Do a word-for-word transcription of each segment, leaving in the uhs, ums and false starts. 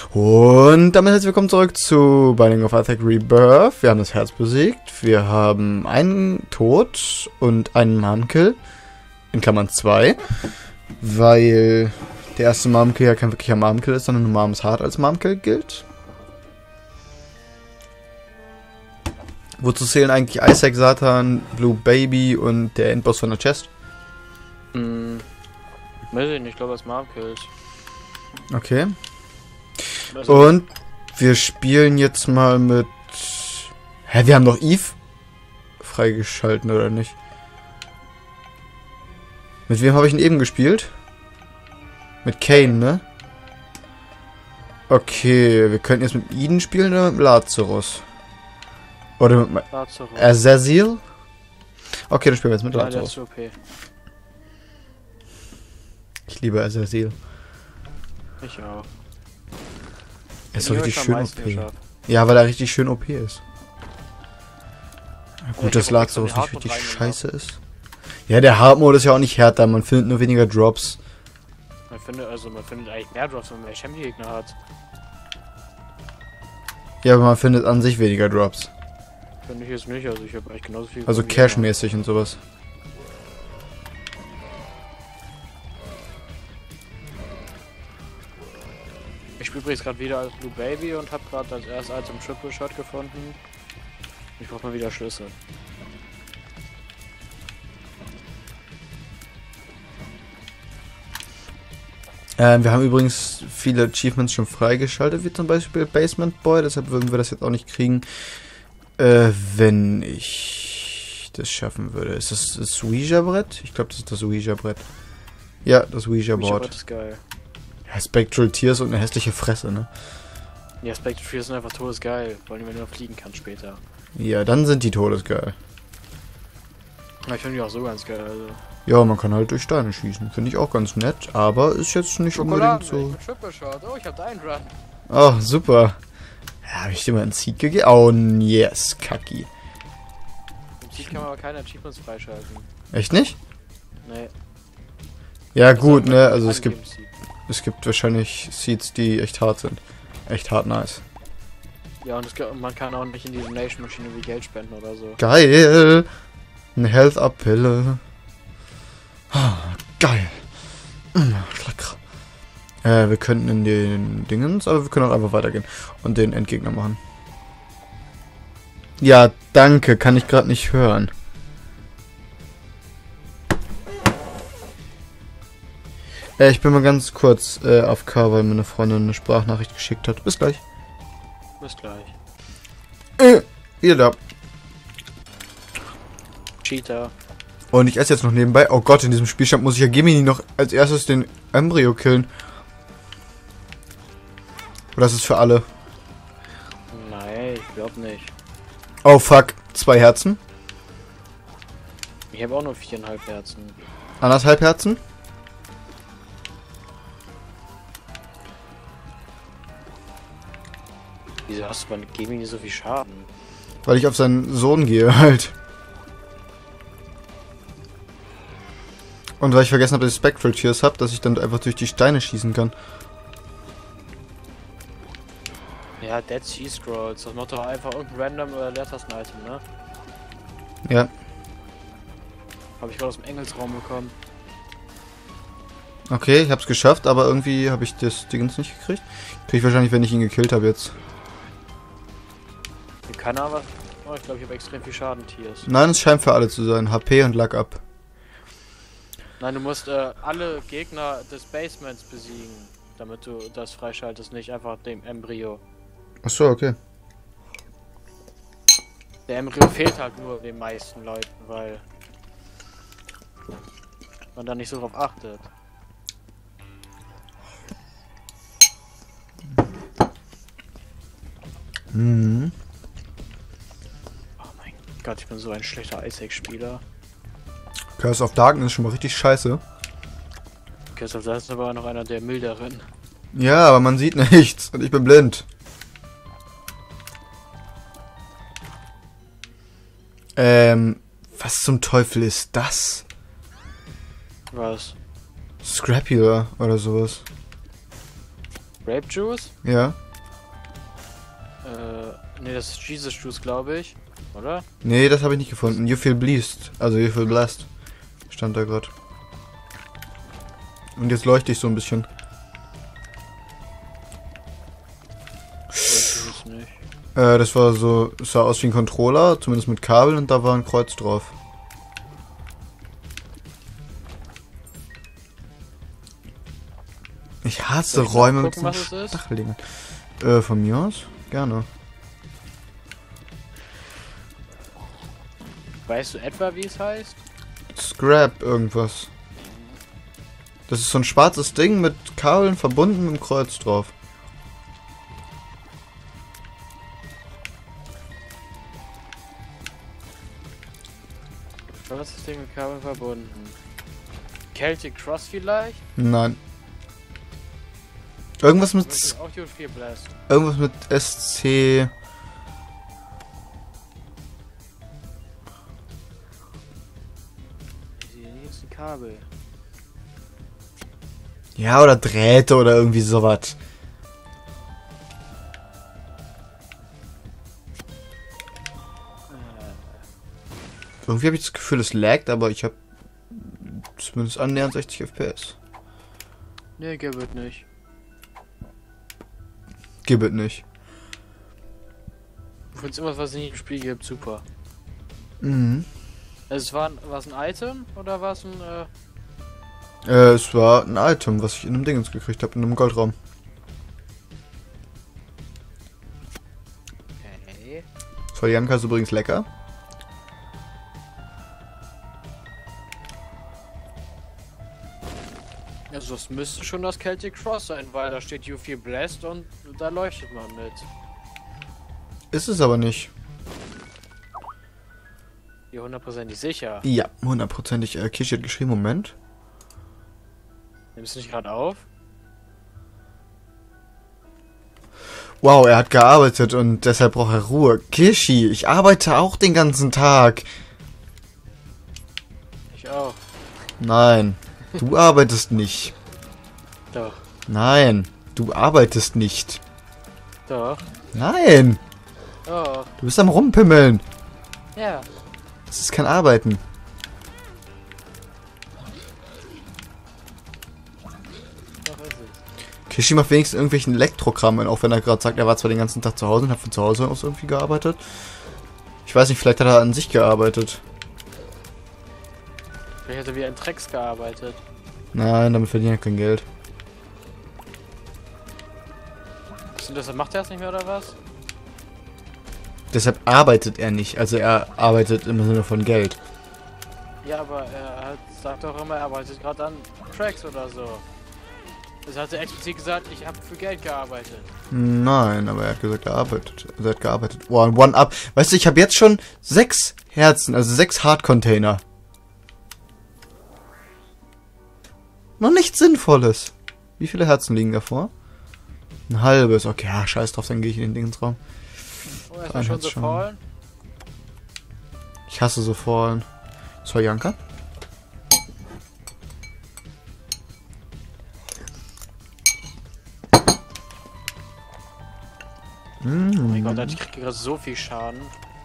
Und damit herzlich willkommen zurück zu Binding of Isaac Rebirth. Wir haben das Herz besiegt. Wir haben einen Tod und einen Mom-Kill. In Klammern zwei. Weil der erste Mom-Kill ja kein wirklicher Mom-Kill ist, sondern nur Mom's Heart als Mom-Kill gilt. Wozu zählen eigentlich Isaac, Satan, Blue Baby und der Endboss von der Chest? Hm. Weiß ich nicht, ich glaube, das Mom-Kills. Okay. Und wir spielen jetzt mal mit... Hä, wir haben doch Eve freigeschalten, oder nicht? Mit wem habe ich denn eben gespielt? Mit Cain, ne? Okay, wir könnten jetzt mit Eden spielen oder mit Lazarus? Oder mit Lazarus. Azazel? Okay, dann spielen wir jetzt mit Ja, Lazarus. das ist okay. Ich liebe Azazel. Ich auch. Er ist Den so hab ich richtig am schön O meisten P. geschafft. Ja, weil er richtig schön O P ist. Ja, gut, ich dass hab auch extra Lazarus den nicht richtig Hardmode scheiße ist. Ja, der Hard-Mode ist ja auch nicht härter, man findet nur weniger Drops. Man findet, also man findet eigentlich mehr Drops, wenn man mehr Champion-Gegner hat. Ja, aber man findet an sich weniger Drops. Finde ich jetzt nicht, also ich habe eigentlich genauso viel. Also Gegner. Cash-mäßig und sowas. Ich spiele übrigens gerade wieder als Blue Baby und habe gerade als erstes Item Triple Shot gefunden. Ich brauche mal wieder Schlüssel. Ähm, wir haben übrigens viele Achievements schon freigeschaltet, wie zum Beispiel Basement Boy, deshalb würden wir das jetzt auch nicht kriegen, äh, wenn ich das schaffen würde. Ist das das Ouija-Brett? Ich glaube, das ist das Ouija-Brett. Ja, das Ouija-Board. Das ist geil. Ja, Spectral Tears und eine hässliche Fresse, ne? Ja, Spectre vier sind einfach todesgeil, vor allem wenn du noch fliegen kannst später. Ja, dann sind die todesgeil. Ja, ich finde die auch so ganz geil, also. Ja, man kann halt durch Steine schießen. Finde ich auch ganz nett, aber ist jetzt nicht unbedingt so... Triple Shot. Oh, ich hab deinen Run. Oh, super. Ja, habe ich dir mal einen Seed gegeben? Oh, yes, Kacki. Im Seed kann man aber keine Achievements freischalten. Echt nicht? Nee. Ja, Das gut, ist ne, auch also es ein gibt, Seed. es gibt wahrscheinlich Seeds, die echt hart sind. Echt hart nice. Ja, und es gibt, man kann auch nicht in die Donation-Maschine wie Geld spenden oder so. Geil! Eine Health-Up-Pille. Ah, geil. Mm, lecker. Äh, wir könnten in den Dingens, aber wir können auch einfach weitergehen und den Endgegner machen. Ja, danke, kann ich gerade nicht hören. Äh, ich bin mal ganz kurz äh, auf K, weil meine Freundin eine Sprachnachricht geschickt hat. Bis gleich. Bis gleich. Äh, wieder da. Cheater. Und ich esse jetzt noch nebenbei. Oh Gott, in diesem Spielstand muss ich ja Gemini noch als erstes den Embryo killen. Oder ist es für alle? Nein, ich glaub nicht. Oh fuck, zwei Herzen. Ich habe auch nur viereinhalb Herzen. Anderthalb Herzen. Wieso hast du bei Gaming so viel Schaden? Weil ich auf seinen Sohn gehe halt. Und weil ich vergessen habe, dass ich Spectral Tears habe, dass ich dann einfach durch die Steine schießen kann. Ja, Dead Sea Scrolls. Das macht doch einfach irgendein Random oder Leertasten-Item, ne? Ja. Habe ich gerade aus dem Engelsraum bekommen. Okay, ich hab's geschafft, aber irgendwie habe ich das Dingens nicht gekriegt. Krieg ich wahrscheinlich, wenn ich ihn gekillt habe jetzt. Hier kann er was. Oh, ich glaube, ich habe extrem viel Schaden, Tiers. Nein, es scheint für alle zu sein. H P und Luck up. Nein, du musst äh, alle Gegner des Basements besiegen, damit du das freischaltest, nicht einfach dem Embryo. Achso, okay. Der Embryo fehlt halt nur den meisten Leuten, weil man da nicht so drauf achtet. Mhm. Oh mein Gott, ich bin so ein schlechter Isaac-Spieler. Curse of Darkness ist schon mal richtig scheiße. Okay, das ist aber noch einer der milderen. Ja, aber man sieht nichts und ich bin blind. Ähm, was zum Teufel ist das? Was? Scrapula oder sowas. Grape Juice? Ja. Äh, ne, das ist Jesus Juice, glaube ich. Oder? Nee, das habe ich nicht gefunden. You feel blessed. Also you feel blessed. Stand da gerade. Und jetzt leuchte ich so ein bisschen. Ich nicht. Äh, das war so, es sah aus wie ein Controller, zumindest mit Kabel, und da war ein Kreuz drauf. Ich hasse Soll ich Räume mit nachgucken, so was es ist? Stacheln. Äh, von mir aus? Gerne. Weißt du etwa, wie es heißt? Scrap irgendwas. Das ist so ein schwarzes Ding mit Kabeln verbunden mit einem Kreuz drauf. Was ist das Ding mit Kabeln verbunden? Celtic Cross vielleicht? Nein. Irgendwas mit Das ist auch U vier Blast. irgendwas mit S C. Hier ist ein Kabel. Ja, oder Drähte oder irgendwie sowas. Irgendwie habe ich das Gefühl, es laggt, aber ich habe zumindest annähernd sechzig F P S. Nee, Gibbet nicht. Gibbet nicht. Du findest immer, was es nicht im Spiel gibt, super. Mhm. Es war, war es ein Item oder war es ein, äh... Äh, es war ein Item, was ich in einem Dingens gekriegt habe, in einem Goldraum. Okay. Soljanka ist übrigens lecker. Also das müsste schon das Celtic Cross sein, weil da steht U vier Blast und da leuchtet man mit. Ist es aber nicht. Hier hundertprozentig sicher. Ja, hundertprozentig. Äh, Kishi hat geschrieben, Moment. Nimmst du nicht gerade auf? Wow, er hat gearbeitet und deshalb braucht er Ruhe. Kishi, ich arbeite auch den ganzen Tag. Ich auch. Nein, du arbeitest nicht. Doch. Nein, du arbeitest nicht. Doch. Nein, Doch. du bist am Rumpimmeln. Ja. Das ist kein Arbeiten. Doch ist es. Kishi macht wenigstens irgendwelchen Elektrokrammen, auch wenn er gerade sagt, er war zwar den ganzen Tag zu Hause und hat von zu Hause aus irgendwie gearbeitet. Ich weiß nicht, vielleicht hat er an sich gearbeitet. Vielleicht hat er wie ein Trex gearbeitet. Nein, damit verdient er kein Geld. Und deshalb macht er das nicht mehr oder was? Deshalb arbeitet er nicht, also er arbeitet im Sinne von Geld. Ja, aber er hat, sagt doch immer, er arbeitet gerade an Tracks oder so. Das hat er explizit gesagt, ich habe für Geld gearbeitet. Nein, aber er hat gesagt, er arbeitet. Also er hat gearbeitet. Oh, ein One-Up. Weißt du, ich habe jetzt schon sechs Herzen, also sechs Hard-Container. Noch nichts Sinnvolles. Wie viele Herzen liegen davor? Ein halbes. Okay, ja, scheiß drauf, dann gehe ich in den Dingensraum. Oh, erstmal schon so schon. fallen. Ich hasse so Fallen. Soljanka? Oh mein Gott, ich kriege gerade so viel Schaden.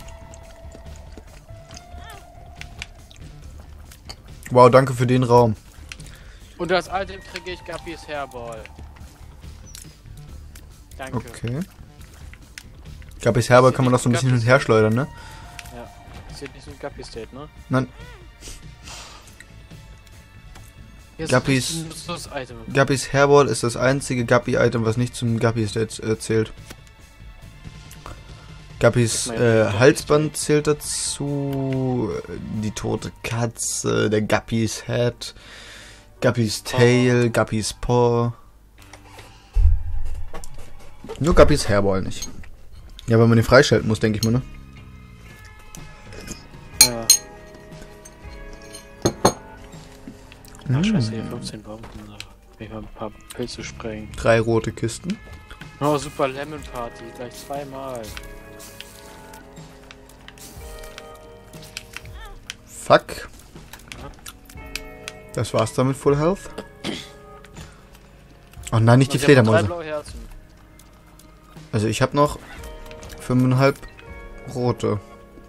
Wow, danke für den Raum. Und als Item kriege ich Guppys Hairball. Danke. Okay. Guppys Hairball kann man noch so ein bisschen hin und her schleudern, ne? Ja. Das sieht nicht so ein Guppy State, ne? Nein. Hier ist Guppys- ein nutzloses Item. Guppys Hairball ist das einzige Guppy-Item, was nicht zum Guppy-State äh, zählt. Guppys äh, Halsband zählt dazu, die tote Katze, der Guppys Head, Guppys Tail, Guppys Paw. Nur Guppys Hairball nicht. Ja, weil man den freischalten muss, denke ich mal, ne? Ja. Ach, scheiße, hier fünfzehn Bomben. Ich mal ein paar Pilze sprengen. Drei rote Kisten. Oh, super Lemon Party. Gleich zweimal. Fuck. Das war's damit, Full Health. Oh nein, nicht die Und ich hab noch Fledermäuse. drei blaue Herzen. Also ich habe noch fünfeinhalb rote.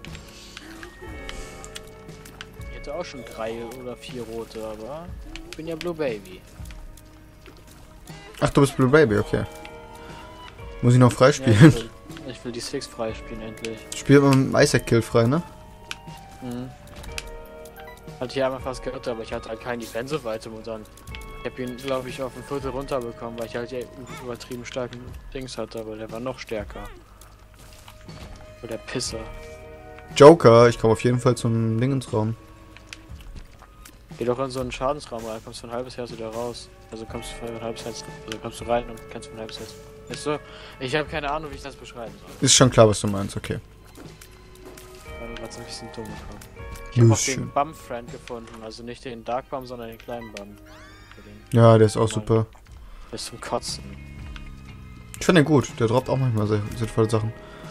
Ich hätte auch schon drei oder vier rote, aber ich bin ja Blue Baby. Ach, du bist Blue Baby, okay. Muss ich noch Ja, freispielen? ich, will, ich will die Six freispielen endlich. Spielt man mit Isaac Kill frei, ne? Mhm. Hatte ich einmal fast gehört, aber ich hatte halt kein Defensive-Item und dann. Ich habe ihn, glaube ich, auf ein Viertel runterbekommen, weil ich halt ja übertrieben starken Dings hatte, aber der war noch stärker. Oder der Pisser. Joker, ich komme auf jeden Fall zum Dingensraum. Geh doch in so einen Schadensraum rein, kommst für ein halbes Herz wieder raus. Also kommst du für ein halbes Herz, also kommst du rein und kannst für ein halbes Herz. Weißt du, ich habe keine Ahnung, wie ich das beschreiben soll. Ist schon klar, was du meinst, okay. Ich war gerade so ein bisschen dumm gekommen. Ich habe auch Schön. den Bum-Friend gefunden, also nicht den Dark Bum, sondern den kleinen Bum. Ja, der ist auch super. Der ist zum Kotzen. Ich finde den gut, der droppt auch manchmal sehr sinnvolle Sachen.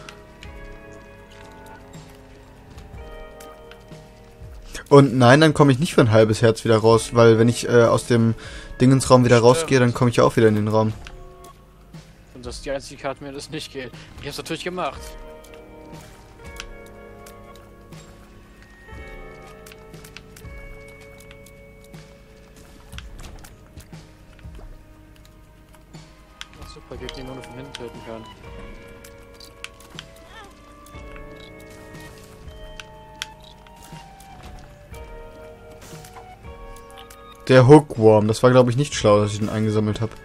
Und nein, dann komme ich nicht für ein halbes Herz wieder raus, weil wenn ich äh, aus dem Dingensraum wieder Stimmt. rausgehe, dann komme ich ja auch wieder in den Raum. Und das ist die einzige Karte, mir das nicht geht. Ich hab's natürlich gemacht. Ach, super, Gegner, die man nur von hinten töten kann. Der Hookworm, das war glaube ich nicht schlau, dass ich den eingesammelt habe.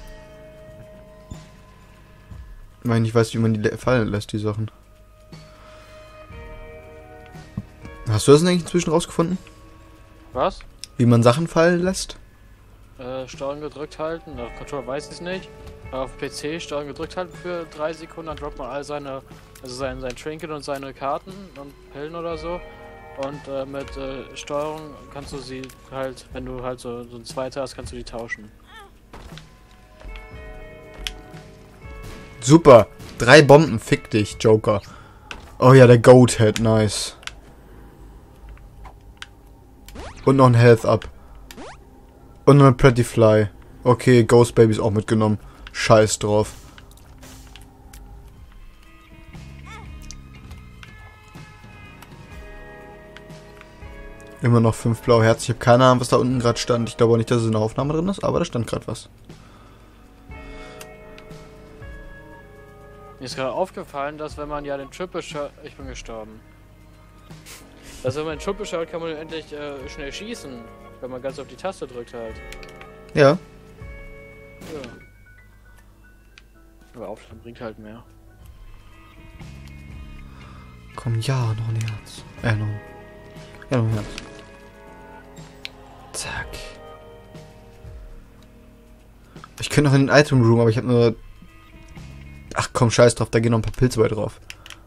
Weil ich nicht weiß, wie man die fallen lässt, die Sachen. Hast du das denn eigentlich inzwischen rausgefunden? Was? Wie man Sachen fallen lässt? Äh, Steuern gedrückt halten. Auf Controller weiß ich es nicht. Aber auf P C Steuern gedrückt halten für drei Sekunden, dann droppt man all seine, also sein, sein Trinket und seine Karten und Pillen oder so. Und äh, mit äh, Steuerung kannst du sie halt, wenn du halt so, so ein zweiter hast, kannst du die tauschen. Super. Drei Bomben, fick dich, Joker. Oh ja, der Goat Head, nice. Und noch ein Health Up. Und noch ein Pretty Fly. Okay, Ghost Baby ist auch mitgenommen. Scheiß drauf. Immer noch fünf blaue Herzen. Ich habe keine Ahnung, was da unten gerade stand. Ich glaube auch nicht, dass es in der Aufnahme drin ist, aber da stand gerade was. Mir ist gerade aufgefallen, dass wenn man ja den Triple Shot... Ich bin gestorben. Also wenn man den Triple Shot kann man endlich äh, schnell schießen. Wenn man ganz auf die Taste drückt halt. Ja. Ja. Aber Aufladen bringt halt mehr. Komm, ja, noch ein Herz. Äh, noch ein... Ja, noch ein Herz. Zack. Ich könnte noch in den Item Room, aber ich habe nur... Ach komm, scheiß drauf, da gehen noch ein paar Pilze bei drauf.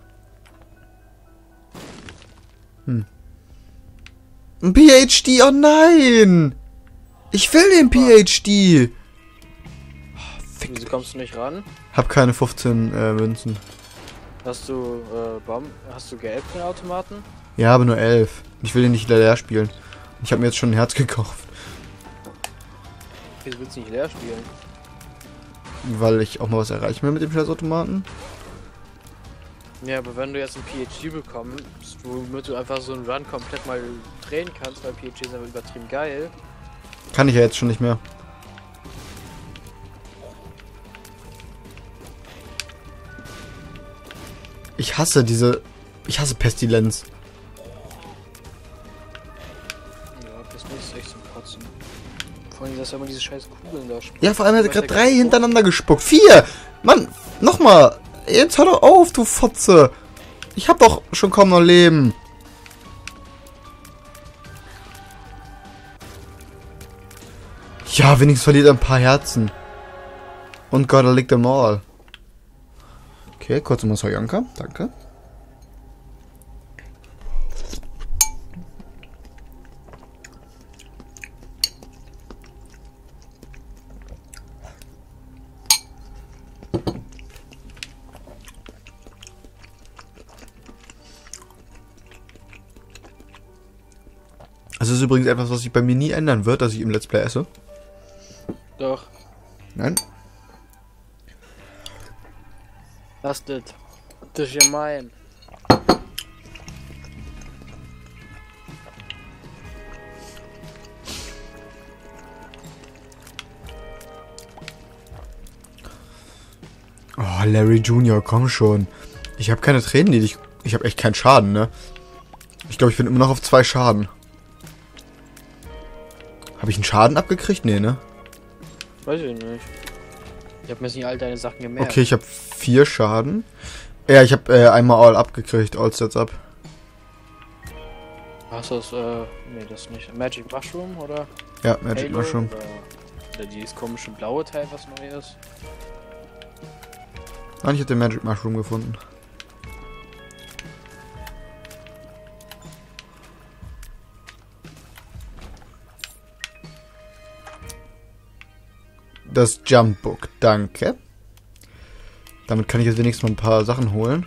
Hm. Ein P H D, oh nein! Ich will den P H D! Oh, fick Wieso dich. kommst du nicht ran? Hab keine fünfzehn äh, Münzen. Hast du äh, Bomben? Hast du gelb den Automaten? Ja, aber nur elf. Ich will den nicht leer spielen. Ich habe mir jetzt schon ein Herz gekauft. Wieso willst du nicht leer spielen? Weil ich auch mal was erreichen will mit dem Scheißautomaten. Ja, aber wenn du jetzt ein P H D bekommst, womit du einfach so einen Run komplett mal drehen kannst, weil P H D ist aber übertrieben geil. Kann ich ja jetzt schon nicht mehr. Ich hasse diese... Ich hasse Pestilenz. Ja, das ist echt zum Kotzen. Vor allem, dass er immer diese scheiß Kugeln da spielt. Ja, vor allem hat er gerade drei hintereinander gespuckt. Vier! Mann, nochmal! Jetzt hör doch auf, du Fotze! Ich hab doch schon kaum noch Leben. Ja, wenigstens verliert er ein paar Herzen. Und Gott, er liegt im All. Okay, kurz mal Sojanka, danke. Das ist übrigens etwas, was sich bei mir nie ändern wird, dass ich im Let's Play esse. Doch. Nein. Lass das. Das ist ja mein. Oh, Larry Junior, komm schon. Ich habe keine Tränen, die dich... Ich habe echt keinen Schaden, ne? Ich glaube, ich bin immer noch auf zwei Schaden. Habe ich einen Schaden abgekriegt? Nee, ne? Weiß ich nicht. Ich habe mir jetzt nicht all deine Sachen gemerkt. Okay, ich habe vier Schaden. Ja, ich habe äh, einmal All abgekriegt, All Stats ab. Hast du das, äh, nee, das nicht. Magic Mushroom, oder? Ja, Magic Halo, Mushroom. Oder, oder dieses komische blaue Teil, was neu ist. Nein, ich habe den Magic Mushroom gefunden. Das Jump Book, danke. Damit kann ich jetzt wenigstens mal ein paar Sachen holen.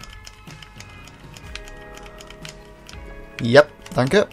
Ja, danke.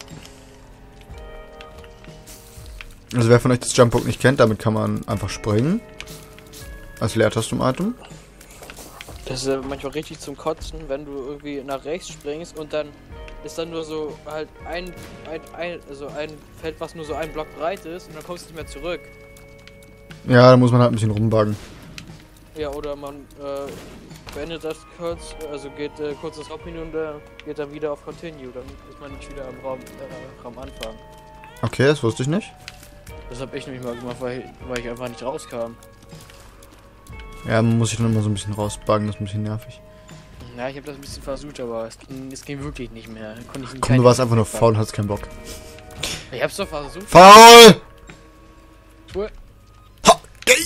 Also wer von euch das Jump Book nicht kennt, damit kann man einfach springen. Als Leertastum-Item. Das ist äh, manchmal richtig zum Kotzen, wenn du irgendwie nach rechts springst und dann ist dann nur so halt ein, ein, ein, also ein Feld, was nur so ein Block breit ist und dann kommst du nicht mehr zurück. Ja, da muss man halt ein bisschen rumbuggen. Ja, oder man äh, beendet das kurz, also geht äh, kurz das Hauptmenü und äh, geht dann wieder auf Continue, dann ist man nicht wieder am Raum, äh, am Anfang. Okay, das wusste ich nicht. Das habe ich nämlich mal gemacht, weil, weil ich einfach nicht rauskam. Ja, man muss sich dann immer so ein bisschen rausbuggen, das ist ein bisschen nervig. Ja, ich habe das ein bisschen versucht, aber es ging, es ging wirklich nicht mehr. Konnte ich nicht. Komm, du warst einfach nur faul und hattest keinen Bock. Ich hab's doch versucht. Faul! Cool. Ha! Gay!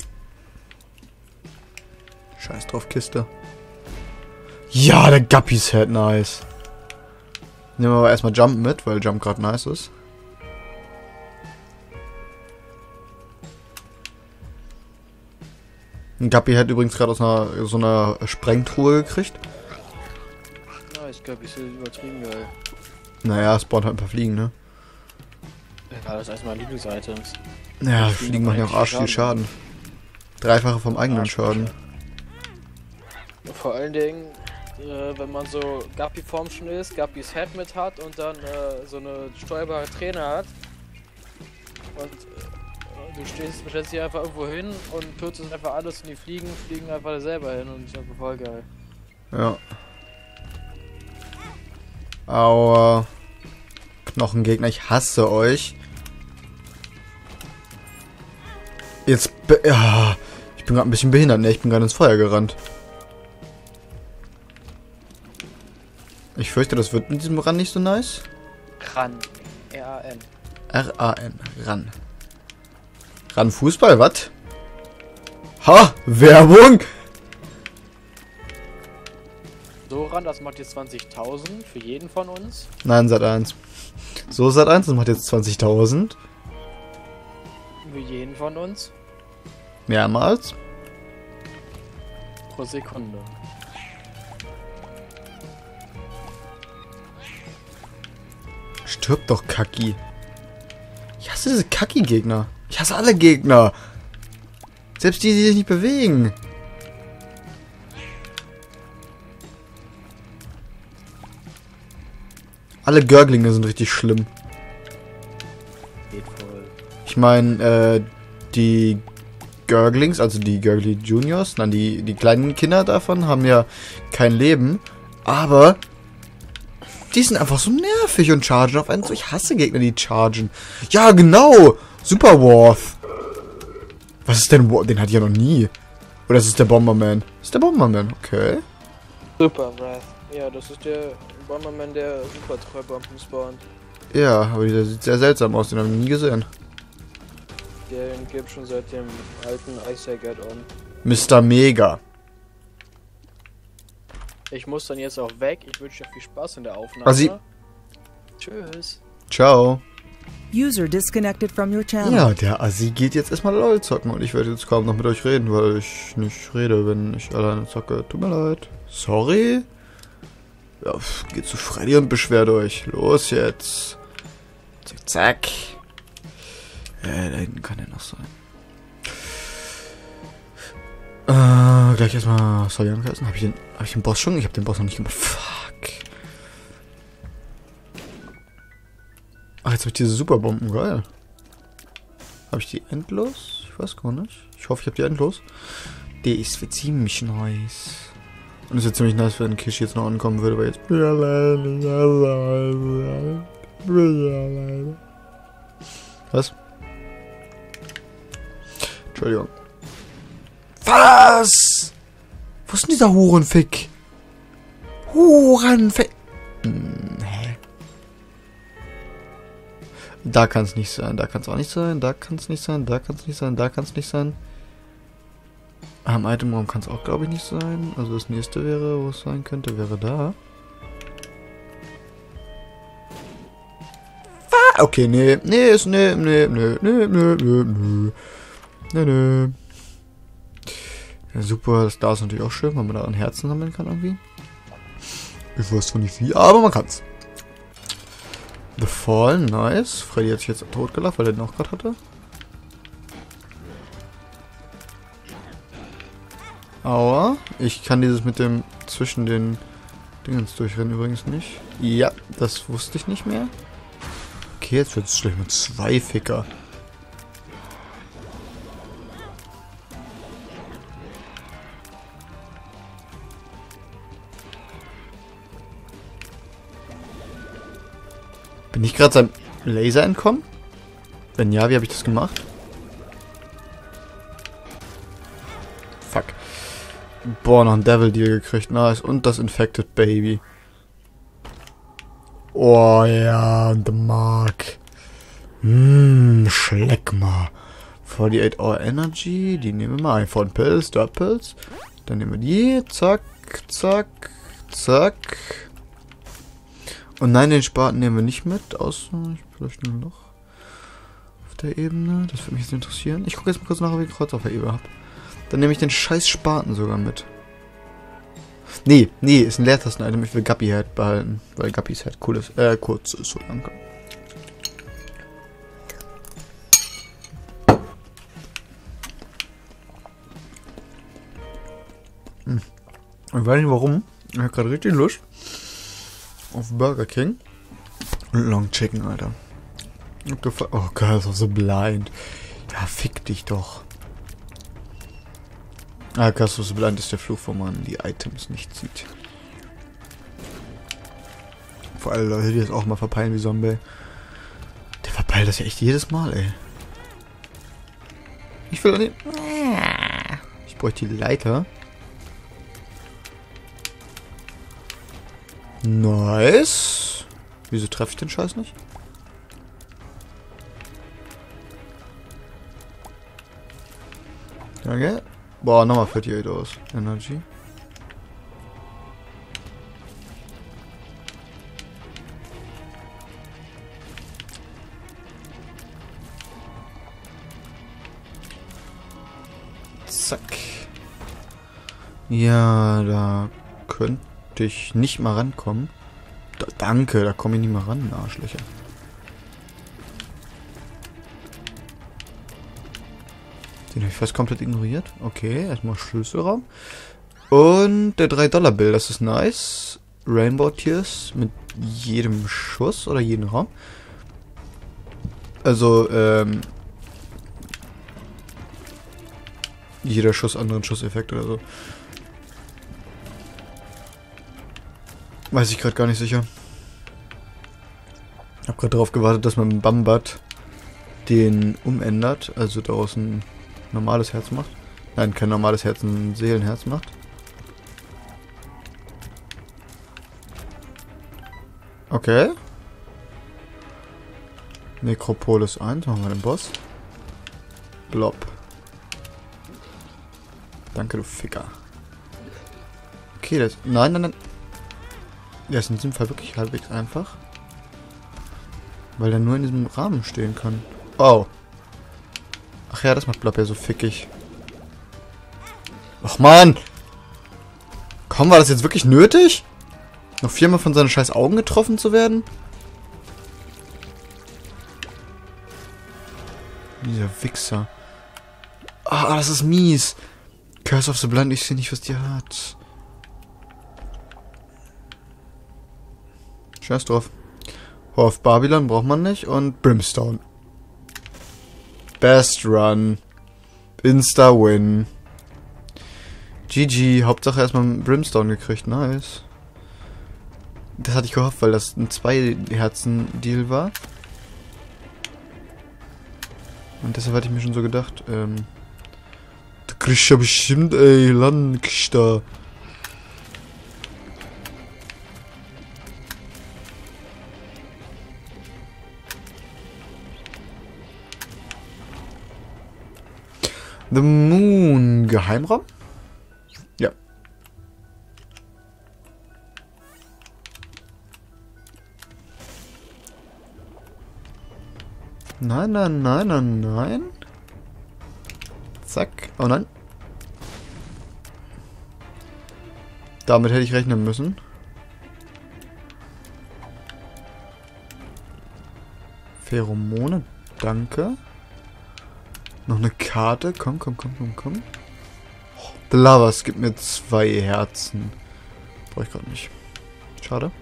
Scheiß drauf, Kiste. Ja, der Guppy's Head, nice. Nehmen wir aber erstmal Jump mit, weil Jump gerade nice ist. Ein Guppy hat übrigens gerade aus einer so einer Sprengtruhe gekriegt. Nice, Guppy ist übertrieben geil. Naja, spawnt halt ein paar Fliegen, ne? Ja, das ist erstmal Lieblings-Items. Ja, Fliegen Fliegen machen ja auch eigentlich arsch viel Schaden. Dreifache vom eigenen Schaden. Vor allen Dingen, äh, wenn man so Guppy-Form schon ist, Guppys Head mit hat und dann äh, so eine steuerbare Trainer hat. Und äh, du stehst, stellst dich einfach irgendwo hin und kürzt einfach alles und die Fliegen, fliegen einfach selber hin und ist einfach voll geil. Ja. Aua. Knochengegner, ich hasse euch. Jetzt, be ja, ich bin gerade ein bisschen behindert, ne? Ich bin gerade ins Feuer gerannt. Ich fürchte, das wird mit diesem Ran nicht so nice. Ran. R A N. R A N. Ran. Ran Fußball, was? Ha! Werbung! So ran, das macht jetzt zwanzigtausend für jeden von uns. Nein, Sat eins. So, Sat eins, das macht jetzt zwanzigtausend. Für jeden von uns. Mehrmals. Pro Sekunde. Stirb doch, Kacki. Ich hasse diese Kacki-Gegner. Ich hasse alle Gegner. Selbst die, die sich nicht bewegen. Alle Görglinge sind richtig schlimm. Geht voll. Ich meine, äh, die Görglings, also die Gurgly Juniors, nein, die, die kleinen Kinder davon haben ja kein Leben, aber die sind einfach so nervig und chargen auf einen so. Ich hasse Gegner, die chargen. Ja, genau! Super Warth. Was ist denn Warth? Den hatte ich ja noch nie. Oder ist es der Bomberman? Das ist der Bomberman, okay. Super Wrath. Ja, das ist der Bomberman, der super Treibomben spawnt. Ja, aber der sieht sehr seltsam aus, den habe ich nie gesehen. Den gibt schon seit dem alten Isaac Add-on. Mister Mega. Ich muss dann jetzt auch weg. Ich wünsche dir viel Spaß in der Aufnahme. Also, tschüss. Ciao. User disconnected from your channel. Ja, der Assi geht jetzt erstmal LOL zocken und ich werde jetzt kaum noch mit euch reden, weil ich nicht rede, wenn ich alleine zocke. Tut mir leid. Sorry. Ja, pff, geht zu Freddy und beschwert euch. Los jetzt. Zack, zack. Äh, da hinten kann er noch sein. Äh, gleich erstmal Soljanka essen. Hab ich den, hab ich den Boss schon? Ich hab den Boss noch nicht gemacht. Fuck. Ach, jetzt hab ich diese Superbomben. Geil. Hab ich die endlos? Ich weiß gar nicht. Ich hoffe, ich hab die endlos. Die ist für ziemlich nice. Und es ist ziemlich nice, wenn Kishi jetzt noch ankommen würde, weil jetzt... Was? Entschuldigung. Was? Wo ist denn dieser Hurenfick? Hurenfick. Hm, hä? Da kann es nicht sein, da kann es auch nicht sein, da kann es nicht sein, da kann es nicht sein, da kann es nicht sein. Am Itemraum kann es auch, glaube ich, nicht sein. Also das nächste wäre, wo es sein könnte, wäre da. Ah, okay, nee, nee, ist, nee, nee, nee, nee, nee, nee, nee, nee, nee. Ja, super, das da ist natürlich auch schön, weil man da ein Herzen sammeln kann irgendwie. Ich weiß zwar nicht wie, aber man kann's. The Fall, nice. Freddy hat sich jetzt totgelacht, weil er den auch gerade hatte. Aua. Ich kann dieses mit dem zwischen den Dingens durchrennen übrigens nicht. Ja, das wusste ich nicht mehr. Okay, jetzt wird es schlecht mit zwei Ficker. Bin ich gerade seinem Laser entkommen? Wenn ja, wie habe ich das gemacht? Fuck. Boah, noch ein Devil Deal gekriegt. Nice. Und das Infected Baby. Oh ja, und der Mark. Mmm, schleck mal. achtundvierzig Hour Energy. Die nehmen wir mal ein. Von Pills, Dirt Pills. Dann nehmen wir die. Zack, zack, zack. Und nein, den Spaten nehmen wir nicht mit. Außer, ich vielleicht nur noch auf der Ebene. Das würde mich jetzt interessieren. Ich gucke jetzt mal kurz nach, ob ich ein Kreuz auf der Ebene habe. Dann nehme ich den scheiß Spaten sogar mit. Nee, nee, ist ein Leertasten-Item. Ich will Guppy Head behalten. Weil Guppys Head cool ist. Äh, kurz ist so, danke. Hm. Ich weiß nicht warum. Ich habe gerade richtig Lust auf Burger King. Und Long Chicken, Alter. Oh Gott, ist auch so blind. Ja, fick dich doch. Ah, Casus so blind ist der Fluch, wo man die Items nicht sieht. Vor allem Leute, die das auch mal verpeilen wie Zombie. Der verpeilt das ja echt jedes Mal, ey. Ich will an den... Ich bräuchte die Leiter. Nice. Wieso treffe ich den Scheiß nicht? Danke. Boah, nochmal achtundvierzig aus. Energy. Zack. Ja, da könnte ich nicht mal rankommen. Da, danke, da komme ich nicht mal ran, Arschlöcher. Den habe ich fast komplett ignoriert. Okay, erstmal Schlüsselraum. Und der drei Dollar Bill, das ist nice. Rainbow Tears mit jedem Schuss oder jedem Raum. Also, ähm... jeder Schuss anderen Schusseffekt oder so. Weiß ich gerade gar nicht sicher. Ich habe gerade darauf gewartet, dass man mit Bambat den umändert. Also daraus ein normales Herz macht. Nein, kein normales Herz, ein Seelenherz macht. Okay. Necropolis eins, machen wir den Boss. Blob. Danke, du Ficker. Okay, das... Nein, nein, nein. Der ist in diesem Fall wirklich halbwegs einfach. Weil er nur in diesem Rahmen stehen kann. Oh. Ach ja, das macht Blob ja so fickig. Ach man! Komm, war das jetzt wirklich nötig? Noch viermal von seinen scheiß Augen getroffen zu werden? Dieser Wichser. Ah, das ist mies. Curse of the Blind, ich sehe nicht, was die hat. Scheiß drauf. Whore of Babylon braucht man nicht. Und Brimstone. Best Run. Insta-Win. G G. Hauptsache erstmal Brimstone gekriegt. Nice. Das hatte ich gehofft, weil das ein Zwei-Herzen-Deal war. Und deshalb hatte ich mir schon so gedacht, ähm... Da kriegst du ja bestimmt, ey, Land, kriegst da. The Moon. Geheimraum? Ja. Nein, nein, nein, nein, nein. Zack. Oh nein. Damit hätte ich rechnen müssen. Pheromone. Danke. Noch eine Karte. Komm, komm, komm, komm, komm. The Lovers gibt mir zwei Herzen. Brauche ich gerade nicht. Schade.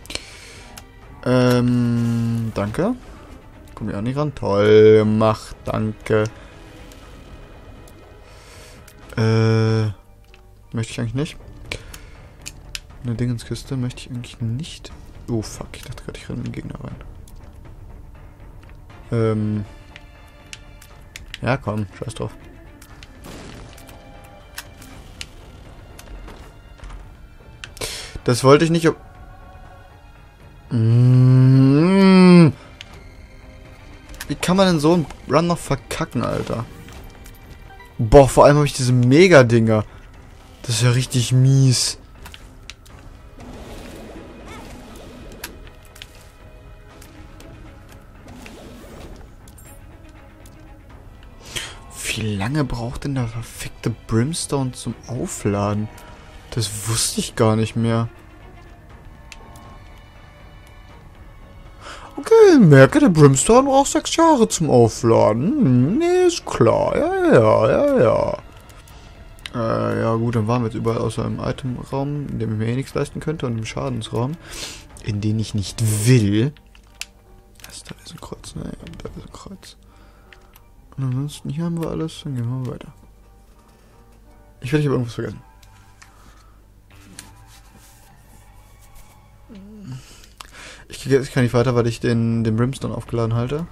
Ähm, danke. Komm ich auch nicht ran. Toll gemacht. Danke. Äh, möchte ich eigentlich nicht. Eine Dingenskiste möchte ich eigentlich nicht. Oh, fuck. Ich dachte gerade, ich renne in den Gegner rein. Ähm... Ja, komm, scheiß drauf. Das wollte ich nicht. Mmh. Wie kann man denn so einen Run noch verkacken, Alter? Boah, vor allem habe ich diese Mega-Dinger. Das ist ja richtig mies. Wie lange braucht denn der verfickte Brimstone zum Aufladen? Das wusste ich gar nicht mehr. Okay, merke, der Brimstone braucht sechs Jahre zum Aufladen. Hm, nee, ist klar. Ja, ja, ja, ja. Äh, ja gut, dann waren wir jetzt überall außer im Itemraum, in dem ich mir eh nichts leisten könnte, und im Schadensraum, in den ich nicht will. Das, da ist ein Kreuz, ne? Ja, da ist ein Kreuz. Und ansonsten hier haben wir alles, dann gehen wir weiter. Ich werde, ich habe irgendwas vergessen. Ich gehe jetzt kann nicht weiter, weil ich den, den Brimstone aufgeladen halte.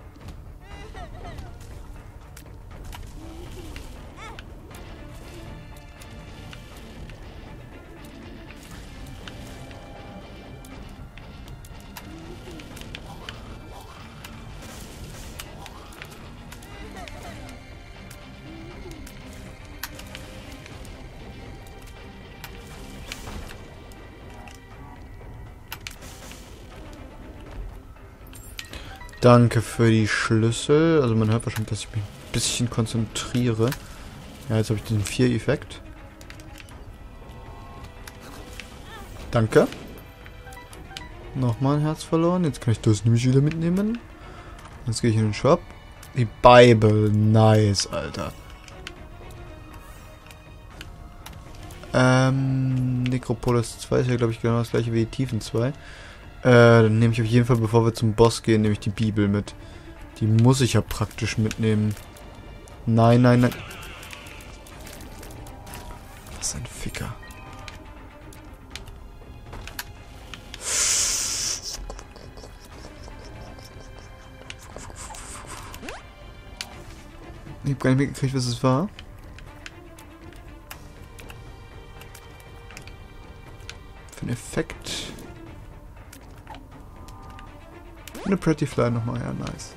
Danke für die Schlüssel. Also man hört wahrscheinlich, dass ich mich ein bisschen konzentriere. Ja, jetzt habe ich diesen vier-Effekt. Danke. Nochmal ein Herz verloren. Jetzt kann ich das nämlich wieder mitnehmen. Jetzt gehe ich in den Shop. Die Bible. Nice, Alter. Ähm, Necropolis zwei ist ja, glaube ich, genau das gleiche wie die Tiefen zwei. Äh, dann nehme ich auf jeden Fall, bevor wir zum Boss gehen, nehme ich die Bibel mit. Die muss ich ja praktisch mitnehmen. Nein, nein, nein. Was ein Ficker. Ich habe gar nicht mitgekriegt, was es war. Für einen Effekt. Eine Pretty Fly nochmal, ja, nice.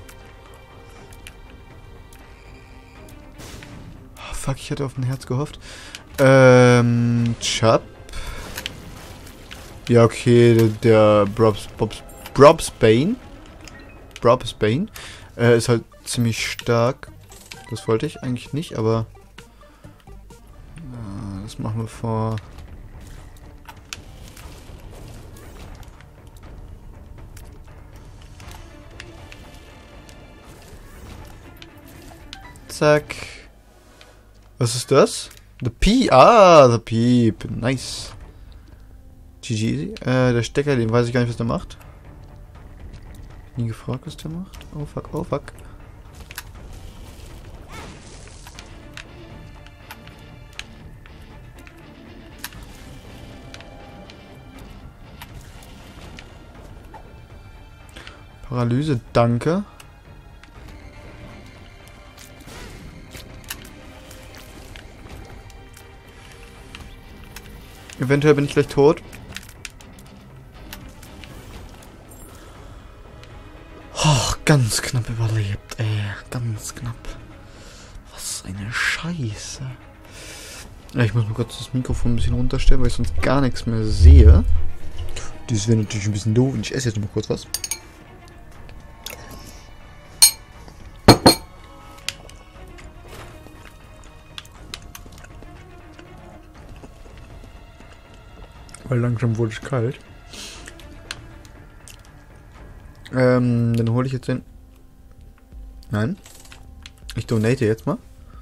Oh, fuck, ich hatte auf ein Herz gehofft. Ähm, Chub. Ja, okay, der, der Brobs, Bobs, Brobsbane. Brobsbane. Äh, ist halt ziemlich stark. Das wollte ich eigentlich nicht, aber... Äh, das machen wir vor... Zack. Was ist das? The P. Ah, The Peep. Nice. G G easy. Äh, der Stecker, den weiß ich gar nicht, was der macht. Nie gefragt, was der macht. Oh fuck, oh fuck. Paralyse, danke. Eventuell bin ich gleich tot. Oh, ganz knapp überlebt, ey. Ganz knapp. Was eine Scheiße. Ja, ich muss mal kurz das Mikrofon ein bisschen runterstellen, weil ich sonst gar nichts mehr sehe. Das wäre natürlich ein bisschen doof. Und ich esse jetzt noch mal kurz was. Weil langsam wurde es kalt. Ähm, dann hole ich jetzt den... Nein. Ich donate jetzt mal.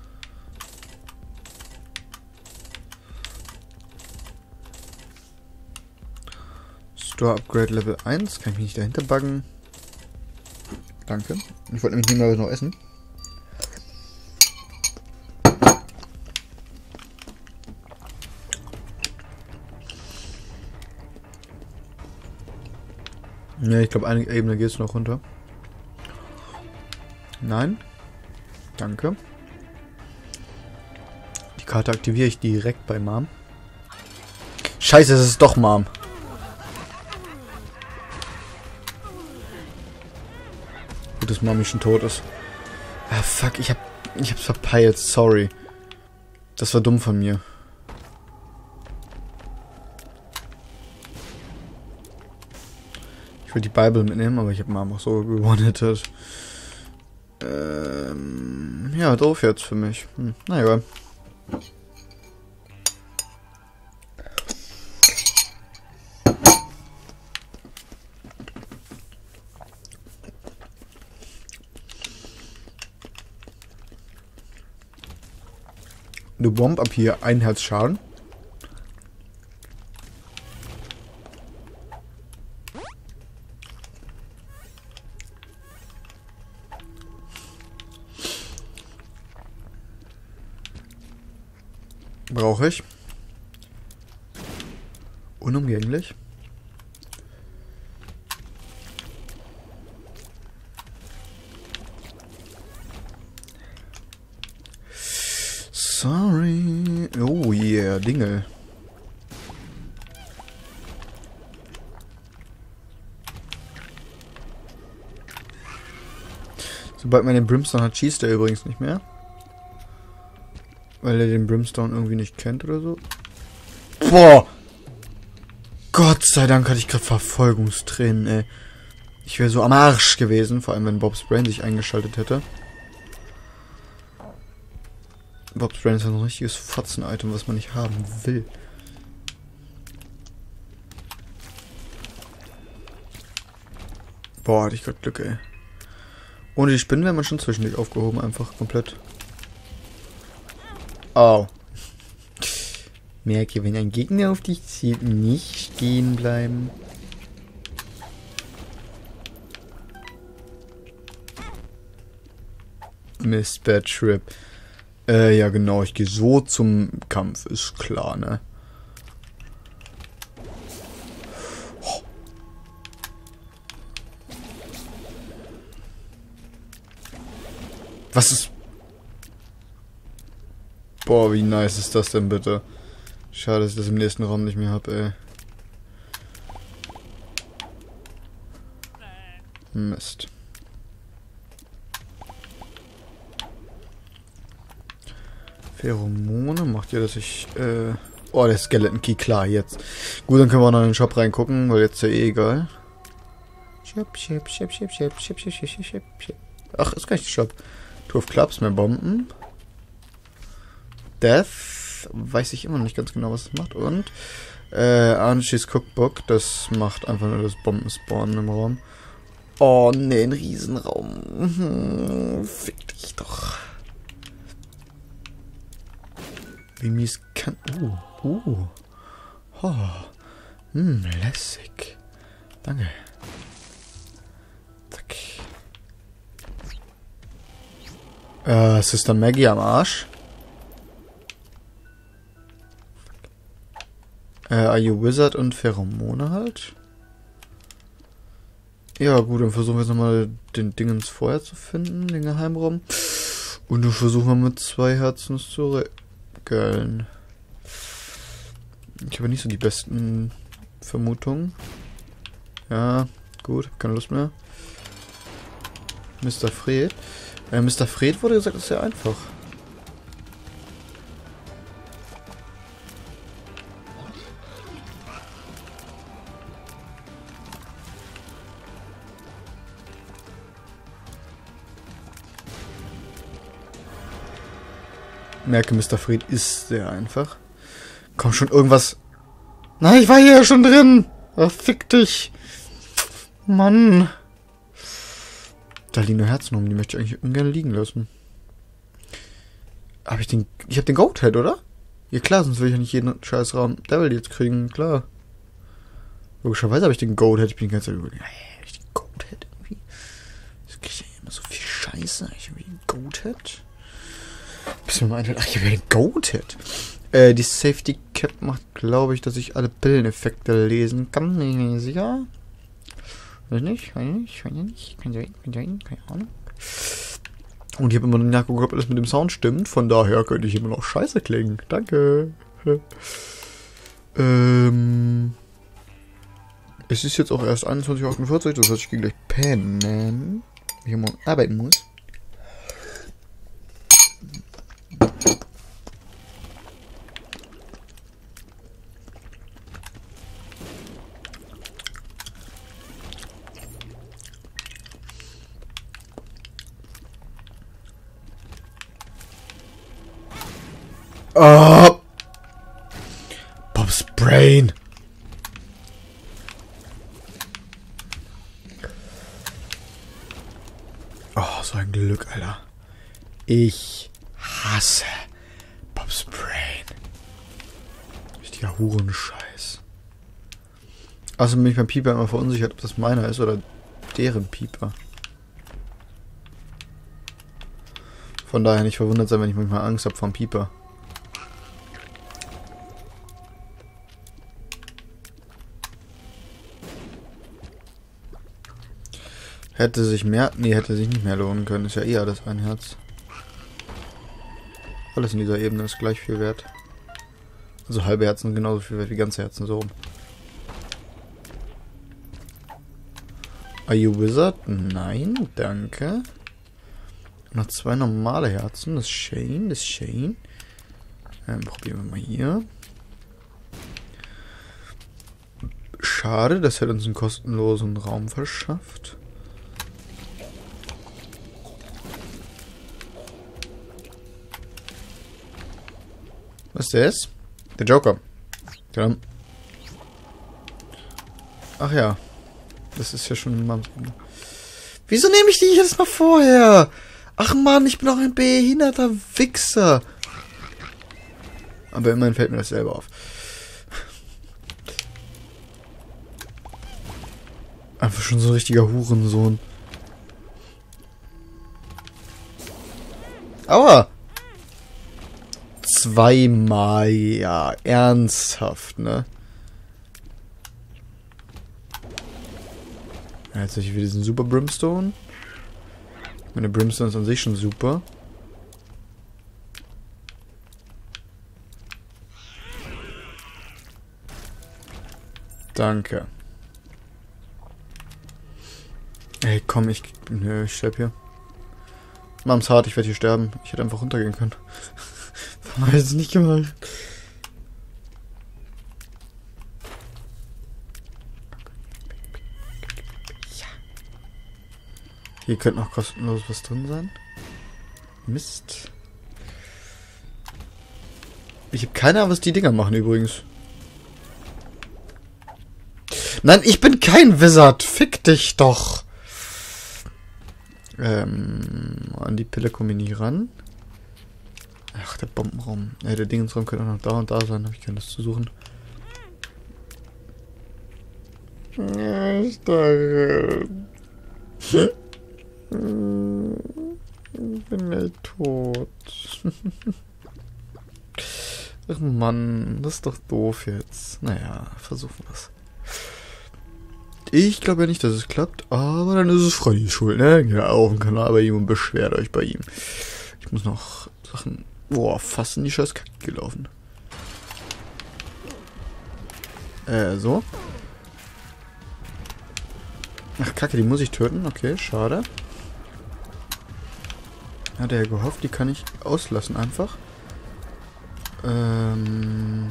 Store Upgrade Level eins. Kann ich mich nicht dahinter buggen. Danke. Ich wollte nämlich nicht mal was noch essen. Ja, ich glaube, eine Ebene geht es noch runter. Nein. Danke. Die Karte aktiviere ich direkt bei Mom. Scheiße, es ist doch Mom. Gut, dass Mami schon tot ist. Ah, fuck, ich hab, ich hab's verpeilt, sorry. Das war dumm von mir. Ich will die Bible mitnehmen, aber ich habe Mom auch so gewonnen. Ähm, ja, doof jetzt für mich. Hm, na egal. Du Bomb ab hier ein Herz Schaden. Brauche ich. Unumgänglich. Sorry. Oh yeah, Dinge. Sobald man den Brimstone hat, schießt er übrigens nicht mehr. Weil er den Brimstone irgendwie nicht kennt oder so. Boah! Gott sei Dank hatte ich gerade Verfolgungstränen, ey. Ich wäre so am Arsch gewesen, vor allem wenn Bob's Brain sich eingeschaltet hätte. Bob's Brain ist ein richtiges Fotzen-Item, was man nicht haben will. Boah, hatte ich gerade Glück, ey. Ohne die Spinnen wäre man schon zwischendurch aufgehoben, einfach komplett. Au. Merke, wenn ein Gegner auf dich zielt, nicht stehen bleiben. Mister Trip. Äh, ja genau, ich gehe so zum Kampf, ist klar, ne? Oh. Was ist... Boah, wie nice ist das denn bitte? Schade, dass ich das im nächsten Raum nicht mehr habe, ey. Mist. Pheromone macht ja, dass ich, äh... Oh, der Skeleton Key, klar, jetzt. Gut, dann können wir auch noch in den Shop reingucken, weil jetzt ist ja eh egal. Shop, shop, shop, shop, shop, shop, shop, shop, shop, shop. Ach, ist gar nicht der Shop. Twelve Clubs, mehr Bomben. Death, weiß ich immer noch nicht ganz genau, was das macht. Und äh, Archie's Cookbook, das macht einfach nur das Bombenspawnen im Raum. Oh ne, ein Riesenraum. Hm, fick dich doch. Wie mies kann... Uh, uh. Oh. Hm, lässig. Danke. Zack. Äh, Sister Maggie am Arsch. Äh, Are You Wizard und Pheromone halt. Ja, gut, dann versuchen wir jetzt nochmal den Dingens vorher zu finden, den Geheimraum. Und dann versuchen wir mit zwei Herzen zu regeln. Ich habe nicht so die besten Vermutungen. Ja, gut, keine Lust mehr. Mister Fred. Äh, Mister Fred wurde gesagt, das ist sehr einfach. Merke, Mister Fred ist sehr einfach. Komm schon, irgendwas... Nein, ich war hier ja schon drin! Ach, fick dich! Mann! Da liegen nur Herzen rum, die möchte ich eigentlich ungern liegen lassen. Hab ich den... Ich hab den Goathead, oder? Ja klar, sonst will ich ja nicht jeden scheiß Raum Devil jetzt kriegen, klar. Logischerweise habe ich den Goathead. Ich bin die ganze Zeit überlegen, hey, hab ich den Goathead irgendwie? Das krieg ich ja immer so viel Scheiße. Ich hab den Goathead? Bis mir mal einfällt, ach, ich habe ja den Goathead. Äh, die Safety Cap macht, glaube ich, dass ich alle Pilleneffekte lesen kann. Bin ich mir nicht sicher. Weiß nicht, weiß nicht, weiß nicht. Kann sein, kann sein, keine Ahnung. Und ich habe immer nachgeguckt, ob alles mit dem Sound stimmt. Von daher könnte ich immer noch scheiße klingen. Danke. ähm. Es ist jetzt auch erst einundzwanzig Uhr achtundvierzig, das heißt, ich gehe gleich pennen. Weil ich morgen arbeiten muss. Oh! Bob's Brain! Oh, so ein Glück, Alter. Ich hasse Bob's Brain. Richtiger Hurenscheiß. Außerdem bin ich beim Pieper immer verunsichert, ob das meiner ist oder deren Pieper. Von daher nicht verwundert sein, wenn ich manchmal Angst habe vom Pieper. Hätte sich mehr... Nee, hätte sich nicht mehr lohnen können. Ist ja eh alles ein Herz. Alles in dieser Ebene ist gleich viel wert. Also halbe Herzen sind genauso viel wert wie ganze Herzen, so rum. Are You Wizard? Nein, danke. Noch zwei normale Herzen. Das ist Shane, das ist Shane. Ähm, probieren wir mal hier. Schade, das hätte uns einen kostenlosen Raum verschafft. Was ist das? Der Joker. Ja. Ach ja. Das ist ja schon ein Mann. Wieso nehme ich die jetzt mal vorher? Ach Mann, ich bin auch ein behinderter Wichser. Aber immerhin fällt mir das selber auf. Einfach schon so ein richtiger Hurensohn. Aua! Zweimal, ja. Ernsthaft, ne? Ja, jetzt habe ich wieder diesen Super Brimstone. Meine Brimstone ist an sich schon super. Danke. Ey, komm, ich... Nö, ich sterb hier. Mach's hart, ich werde hier sterben. Ich hätte einfach runtergehen können. Warum habe ich das nicht gemacht? Ja. Hier könnte noch kostenlos was drin sein. Mist. Ich habe keine Ahnung, was die Dinger machen übrigens. Nein, ich bin kein Wizard. Fick dich doch. Ähm, an die Pille komme ich nie ran. Ach, der Bombenraum. Ja, der Dingensraum könnte auch noch da und da sein. Habe ich keine Lust zu suchen. Ja, ich dachte... Ich bin nicht tot. Ach Mann, das ist doch doof jetzt. Naja, versuchen wir's. Ich glaube ja nicht, dass es klappt, aber dann ist es Freddys Schuld, ne? Geht auf den Kanal bei ihm und beschwert euch bei ihm. Ich muss noch Sachen... Boah, fast in die scheiß Kacke gelaufen. Äh, so. Ach, Kacke, die muss ich töten. Okay, schade. Hat er ja gehofft, die kann ich auslassen einfach. Ähm...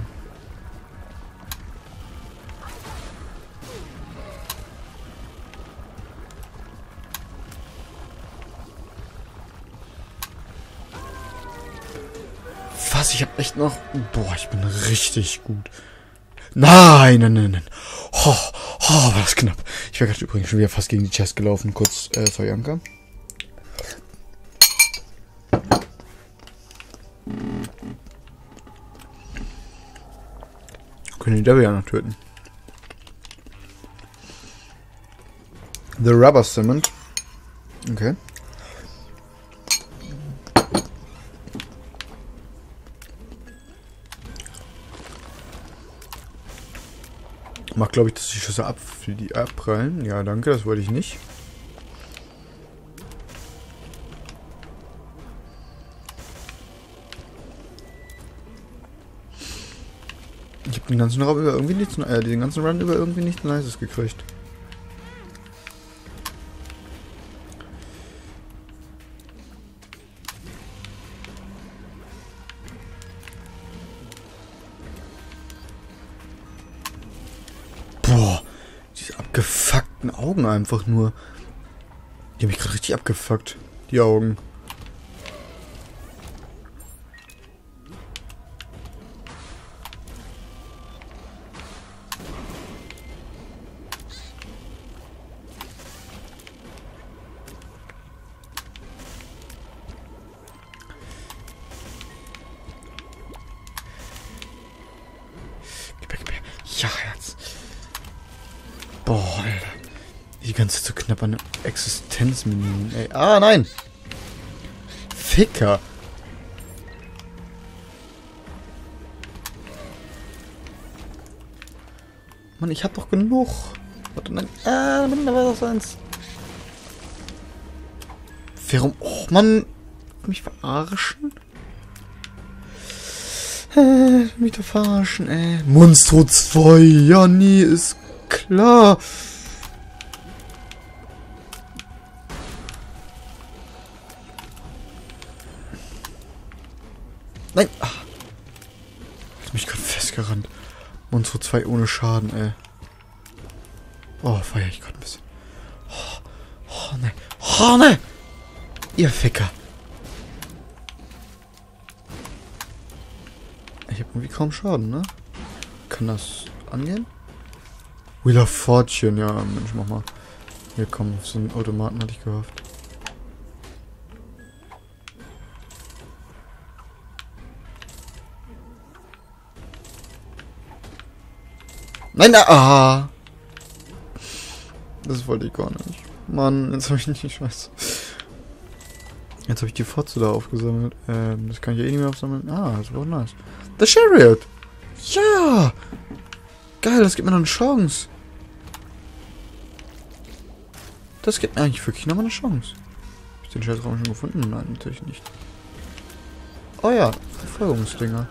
Was? Ich hab echt noch... Boah, ich bin richtig gut. Nein, nein, nein, nein. Oh, oh, war das knapp. Ich wäre gerade übrigens schon wieder fast gegen die Chest gelaufen. Kurz, äh, sorry, Anka. Können die Devil ja noch töten. The Rubber Cement. Okay. Macht, glaube ich, dass die Schüsse ab, die abprallen. Ja, danke, das wollte ich nicht. Ich habe den ganzen Raum über irgendwie nichts, äh, den ganzen Run über irgendwie nichts Nices gekriegt. Boah, diese abgefuckten Augen einfach nur. Die haben mich gerade richtig abgefuckt, die Augen. Ja, Herz. Boah, Alter. Die ganze Zeit so knapp an Existenzminuten, ey. Ah, nein! Ficker! Mann, ich hab doch genug. Warte, nein. Ah, da war das eins. Warum? Oh, Mann. Mich verarschen? Äh, mich doch verarschen, ey. Monstro zwei, ja, nee, ist klar. Nein. Ach. Ich hab mich gerade festgerannt. Monstro zwei ohne Schaden, ey. Oh, feier ich gerade ein bisschen. Oh, oh, ne. Oh, ne. Ihr Ficker. Ich habe irgendwie kaum Schaden, ne? Kann das angehen? Wheel of Fortune, ja, Mensch, mach mal. Hier, komm, auf so einen Automaten hatte ich gehofft. Nein, na, ah! Das wollte ich gar nicht. Mann, jetzt habe ich nicht die Scheiße. Jetzt habe ich die Fotze da aufgesammelt. Ähm, das kann ich ja eh nicht mehr aufsammeln. Ah, das war auch nice. The Chariot! Ja! Geil, das gibt mir noch eine Chance. Das gibt mir eigentlich wirklich noch mal eine Chance. Hab ich den Scheißraum schon gefunden? Nein, natürlich nicht. Oh ja, Verfolgungsdinger.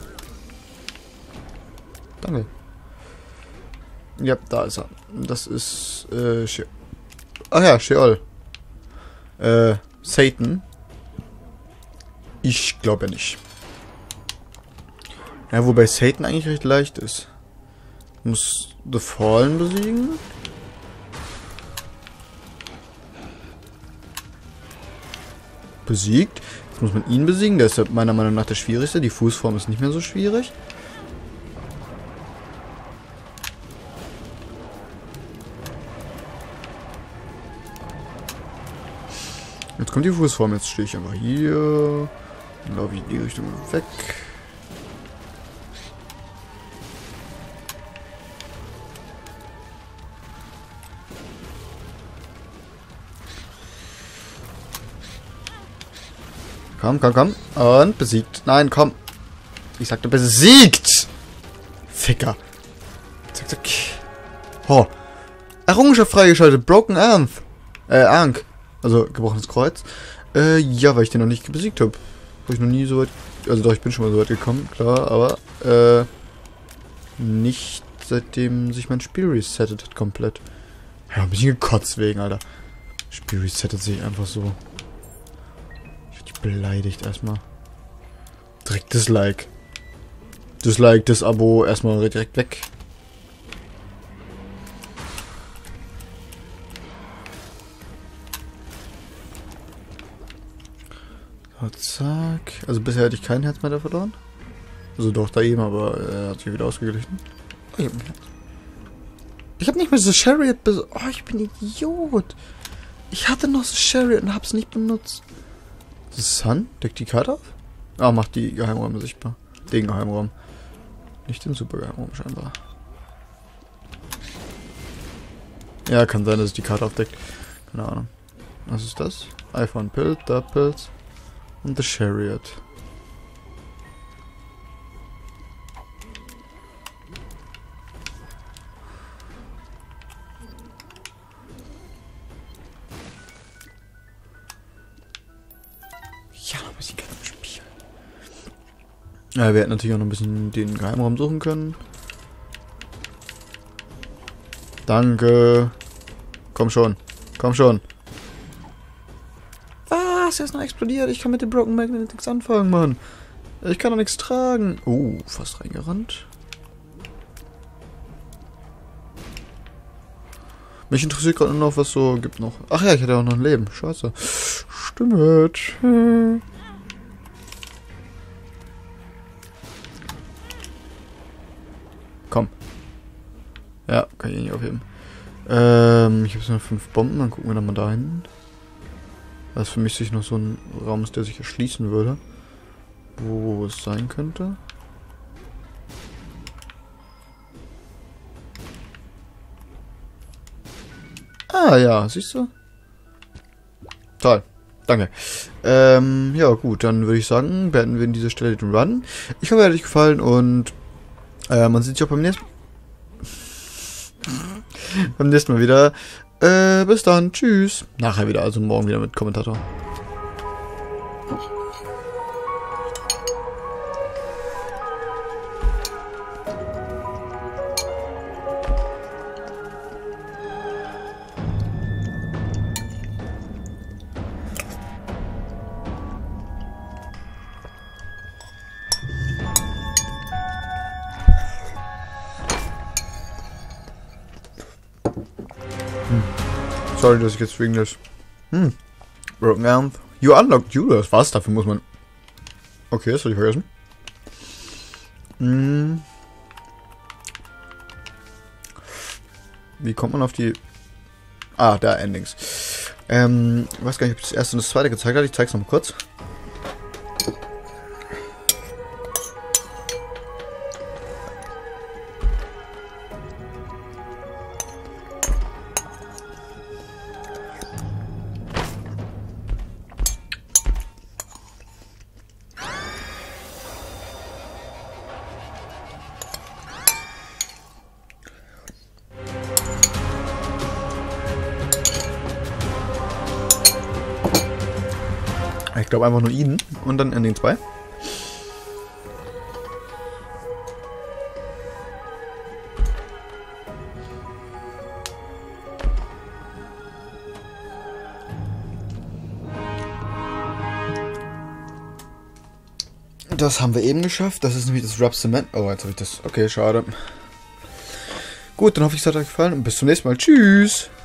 Danke. Ja, da ist er. Das ist, äh, She Ach ja, Sheol. Äh, Satan. Ich glaube ja nicht. Ja, wobei Satan eigentlich recht leicht ist. Muss The Fallen besiegen. Besiegt. Jetzt muss man ihn besiegen. Der ist ja meiner Meinung nach der schwierigste. Die Fußform ist nicht mehr so schwierig. Jetzt kommt die Fußform. Jetzt stehe ich einfach hier. Dann laufe ich in die Richtung weg. Komm, komm, komm. Und besiegt. Nein, komm. Ich sagte besiegt. Ficker. Zack, zack. Ho. Errungenschaft freigeschaltet. Broken Arm. Äh, Ankh. Also, gebrochenes Kreuz. Äh, ja, weil ich den noch nicht besiegt habe. Habe ich noch nie so weit... Also doch, ich bin schon mal so weit gekommen, klar. Aber, äh... nicht seitdem sich mein Spiel resettet hat komplett. Ja, ein bisschen gekotzt wegen, Alter. Spiel resettet sich einfach so. Beleidigt erstmal. Direkt Dislike. Dislike, das Abo erstmal direkt weg. So, zack. Also bisher hätte ich kein Herz mehr da verloren. Also doch da eben, aber er hat sich wieder ausgeglichen. Oh, ich hab ein Herz. Ich hab nicht mehr so Chariot bes... Oh, ich bin Idiot. Ich hatte noch so Chariot und hab's nicht benutzt. Das Sun? Deckt die Karte auf? Ah, macht die Geheimräume sichtbar. Den Geheimraum. Nicht den Supergeheimraum scheinbar. Ja, kann sein, dass es die Karte aufdeckt. Keine Ahnung. Was ist das? iPhone Pilz, da Pilz. Und The Chariot. Ja, aber sie kann im Spiel. Ja, wir hätten natürlich auch noch ein bisschen den Geheimraum suchen können. Danke. Komm schon. Komm schon. Was? Er ist noch explodiert. Ich kann mit dem Broken Magnet nichts anfangen, Mann. Ich kann doch nichts tragen. Oh, fast reingerannt. Mich interessiert gerade nur noch, was so gibt noch. Ach ja, ich hatte auch noch ein Leben. Scheiße. Stimmt. Hm. Komm. Ja, kann ich nicht aufheben. Ähm, ich habe jetzt noch fünf Bomben. Dann gucken wir dann mal da hin. Das ist für mich sich noch so ein Raum ist, der sich erschließen würde. Wo es sein könnte. Ah ja, siehst du? Toll. Danke. Ähm, ja gut, dann würde ich sagen, beenden wir an dieser Stelle den Run. Ich hoffe, er hat euch gefallen und äh, man sieht sich auch beim nächsten beim nächsten Mal wieder. Äh, bis dann. Tschüss. Nachher wieder, also morgen wieder mit Kommentator. Sorry, dass ich jetzt wegen des... Hm. Broken Arm. You unlocked you. Das war's. Dafür muss man... Okay, das hatte ich vergessen. Hm. Wie kommt man auf die... Ah, da, Endings. Ähm, ich weiß gar nicht, ob ich das erste und das zweite gezeigt habe. Ich zeig's noch mal kurz. Ich glaube einfach nur Eden und dann Ending zwei. Das haben wir eben geschafft. Das ist nämlich das Rub Cement. Oh, jetzt habe ich das. Okay, schade. Gut, dann hoffe ich, es hat euch gefallen und bis zum nächsten Mal. Tschüss.